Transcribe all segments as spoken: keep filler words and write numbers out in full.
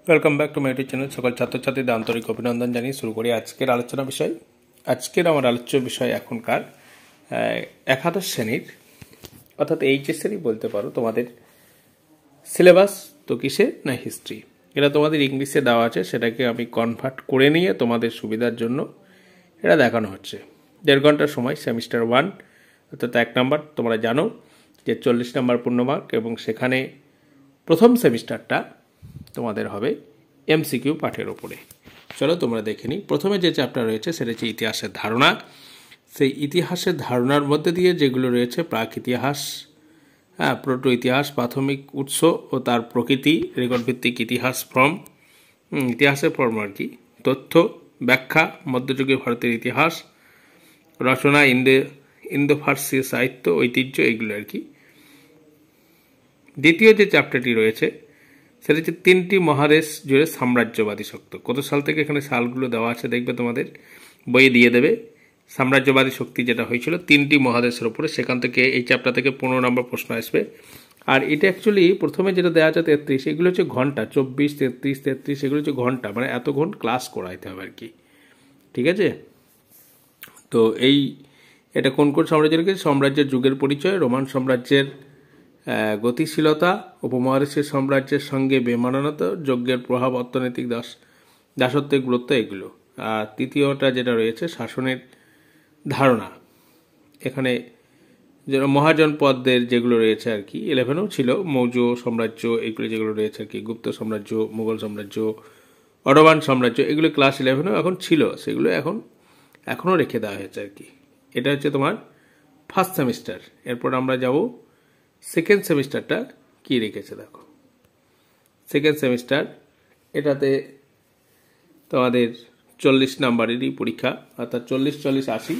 Welcome back to my YouTube channel. সকল ছাত্রছাত্রীদের আন্তরিক অভিনন্দন জানিয়ে শুরু করি আজকের আলোচনা বিষয়। আজকের আমার আলোচ্য বিষয় এখনকার একাদশ শ্রেণীর অর্থাৎ এইচএসেরই বলতে পারো তোমাদের সিলেবাস তো কিসে না হিস্ট্রি। এটা তোমাদের ইংলিশে দেওয়া আছে, সেটাকে আমি কনভার্ট করে নিয়ে তোমাদের সুবিধার জন্য এটা দেখানো হচ্ছে। দেড় ঘন্টার সময় সেমিস্টার ওয়ান অর্থাৎ এক নাম্বার, তোমরা জানো যে চল্লিশ নাম্বার পূর্ণমার্ক, এবং সেখানে প্রথম সেমিস্টারটা তোমাদের হবে এমসিকিউ পাঠের ওপরে। চলো তোমরা দেখে নিই। প্রথমে যে চ্যাপ্টার রয়েছে সেটা হচ্ছে ইতিহাসের ধারণা। সেই ইতিহাসের ধারণার মধ্যে দিয়ে যেগুলো রয়েছে প্রাক ইতিহাস, হ্যাঁ, প্রোটো ইতিহাস, প্রাথমিক উৎস ও তার প্রকৃতি, রেকর্ড ভিত্তিক ইতিহাস ফর্ম, ইতিহাসের ফর্ম আর কি, তথ্য, ব্যাখ্যা, মধ্যযুগীয় ভারতের ইতিহাস, রচনা, ইন্দো ইন্দো ফার্সি সাহিত্য, ঐতিহ্য, এগুলো আর কি। দ্বিতীয় যে চ্যাপ্টারটি রয়েছে সেটা হচ্ছে তিনটি মহাদেশ জুড়ে সাম্রাজ্যবাদী শক্তি। কত সাল থেকে এখানে সালগুলো দেওয়া আছে দেখবে, তোমাদের বইয়ে দিয়ে দেবে। সাম্রাজ্যবাদী শক্তি যেটা হয়েছিল তিনটি মহাদেশের ওপরে, সেখান থেকে এই চ্যাপ্টার থেকে পনেরো নম্বর প্রশ্ন আসবে। আর এটা অ্যাকচুয়ালি প্রথমে যেটা দেওয়া আছে তেত্রিশ, এগুলো হচ্ছে ঘন্টা, চব্বিশ তেত্রিশ তেত্রিশ এগুলো হচ্ছে ঘন্টা, মানে এত ঘন্টা ক্লাস করাইতে হবে আর কি, ঠিক আছে। তো এই এটা কোন কোন সাম্রাজ্যের কি সাম্রাজ্যের যুগের পরিচয়, রোমান সাম্রাজ্যের গতিশীলতা, উপমহাদেশের সাম্রাজ্যের সঙ্গে বেমানানতা, যজ্ঞের প্রভাব, অর্থনৈতিক দাস দাসত্বের গুরুত্ব, এগুলো। আর তৃতীয়টা যেটা রয়েছে শাসনের ধারণা, এখানে যে মহাজনপদদের যেগুলো রয়েছে আর কি, ইলেভেনও ছিল, মৌর্য সাম্রাজ্য এগুলো যেগুলো রয়েছে আর কি, গুপ্ত সাম্রাজ্য, মুঘল সাম্রাজ্য, অটোমান সাম্রাজ্য, এগুলো ক্লাস ইলেভেনও এখন ছিল, সেগুলো এখন এখনও রেখে দেওয়া হয়েছে আর কি। এটা হচ্ছে তোমার ফার্স্ট সেমিস্টার। এরপর আমরা যাব সেকেন্ড সেমিস্টারটা কী রেখেছে দেখো। সেকেন্ড সেমিস্টার এটাতে তোমাদের চল্লিশ নাম্বারেরই পরীক্ষা, অর্থাৎ চল্লিশ চল্লিশ আশি,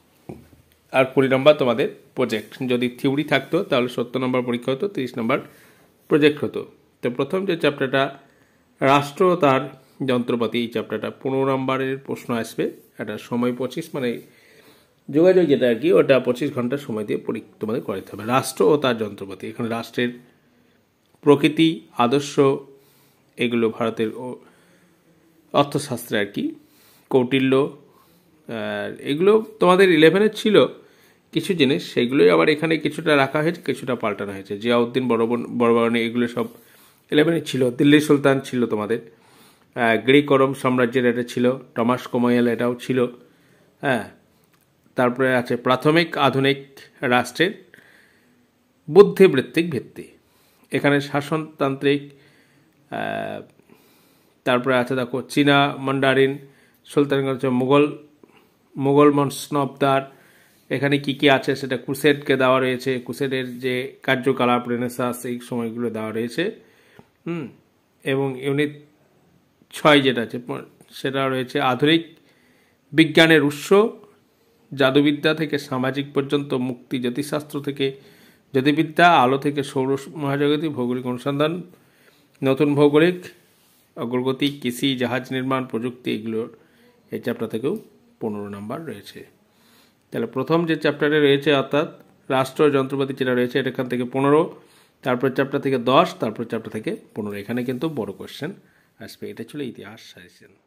আর কুড়ি নম্বর তোমাদের প্রজেক্ট। যদি থিওরি থাকতো তাহলে সত্তর নম্বর পরীক্ষা হতো, তিরিশ নম্বর প্রজেক্ট হতো। তো প্রথম যে চ্যাপ্টারটা রাষ্ট্র ও তার যন্ত্রপাতি, এই চ্যাপ্টারটা পনেরো নম্বরের প্রশ্ন আসবে। এটা সময় পঁচিশ, মানে যোগাযোগ যেটা আর কি, ওটা পঁচিশ ঘন্টা সময় দিয়ে পরীক্ষা তোমাদের করাতে হবে। রাষ্ট্র ও তার যন্ত্রপাতি, এখানে রাষ্ট্রের প্রকৃতি, আদর্শ, এগুলো ভারতের অর্থশাস্ত্রে আর কি, কৌটিল্য, এগুলো তোমাদের ইলেভেনের ছিল কিছু জিনিস, সেগুলোই আবার এখানে কিছুটা রাখা হয়েছে, কিছুটা পাল্টানো হয়েছে। জিয়াউদ্দিন বড়বাগানি, এগুলো সব ইলেভেনে ছিল। দিল্লি সুলতান ছিল তোমাদের, গ্রিক রোম সাম্রাজ্যের এটা ছিল, টমাস কোমোয়েল এটাও ছিল, হ্যাঁ। তারপরে আছে প্রাথমিক আধুনিক রাষ্ট্রের বুদ্ধিবৃত্তিক ভিত্তি, এখানে শাসনতান্ত্রিক। তারপরে আছে দেখো চীনা মন্ডারিন, সুলতানগঞ্জ, মুঘল মুঘল মসনবদার, এখানে কি কি আছে সেটা ক্রুসেডকে দেওয়া রয়েছে, ক্রুসেডের যে কার্যকলাপ, রেনেসাঁস, এই সময়গুলো দেওয়া রয়েছে। হুম এবং ইউনিট ছয় যেটা আছে সেটা রয়েছে আধুনিক বিজ্ঞানের উৎস, জাদুবিদ্যা থেকে সামাজিক পর্যন্ত মুক্তি, জ্যোতিষশাস্ত্র থেকে জ্যোতির্বিদ্যা, আলো থেকে সৌর মহাজগতি, ভৌগোলিক অনুসন্ধান, নতুন ভৌগোলিক অগ্রগতি, কৃষি, জাহাজ নির্মাণ, প্রযুক্তি, এগুলোর এই চ্যাপ্টার থেকেও পনেরো নাম্বার রয়েছে। তাহলে প্রথম যে চ্যাপ্টারে রয়েছে অর্থাৎ রাষ্ট্র যন্ত্রপাতি যেটা রয়েছে, এটা এখান থেকে পনেরো, তারপর চ্যাপ্টার থেকে দশ, তারপর চ্যাপ্টার থেকে পনেরো, এখানে কিন্তু বড় কোশ্চেন আসবে। এটা ছিল ইতিহাস সাজেশন।